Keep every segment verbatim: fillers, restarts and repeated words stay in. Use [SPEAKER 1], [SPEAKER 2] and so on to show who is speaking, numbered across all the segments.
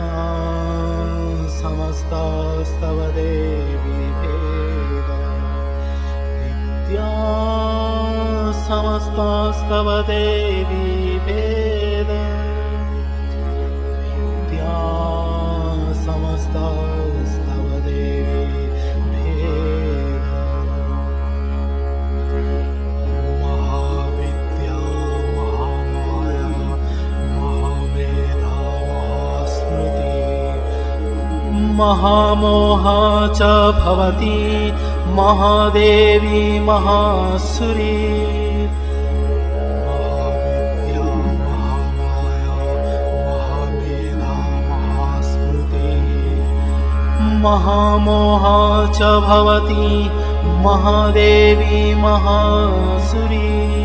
[SPEAKER 1] विद्या समस्तास्तव देवी भेद विद्या समस्तास्तव देवी भेद विद्या समस्तास्तव देवी भेद महाविद्या महामाया महामेधा महास्मृति महामोहा च भवति महादेवी महासुरी महाविद्या महामाया महामेधा महास्मृति महामोहा च भवति महादेवी महासुरी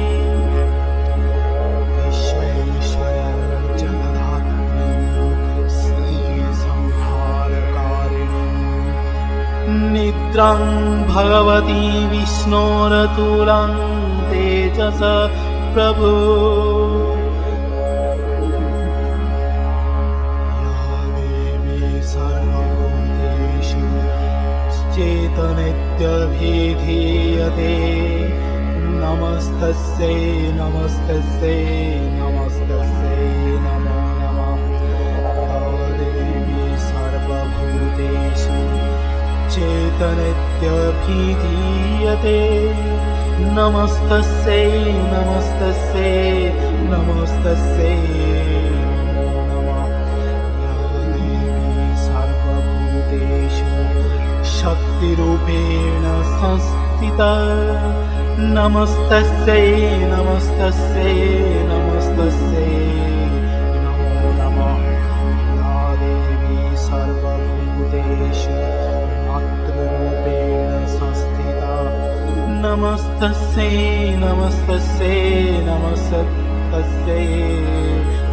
[SPEAKER 1] निद्रां भगवती विष्णोरतुलां तेजस प्रभु या देवी सर्वभूतेषु चेतनित्यभिधीयते नमस्तस्यै नमस्तस्यै नमस्तस्यै नमो नमः या देवी सर्वभूतेषु चेतनित्यभिधीयते नमस्तस्यै नमस्तस्यै नमस्तस्यै नमो नमः या देवी सर्वभूतेषु शक्तिरूपेण संस्थिता नमस्तस्यै नमस्तस्यै नमस्तस्यै नमो नमः या देवी सर्वभूतेषु रूपेण संस्थिता नमस्तस्यै नमस्तस्यै नमस्तस्यै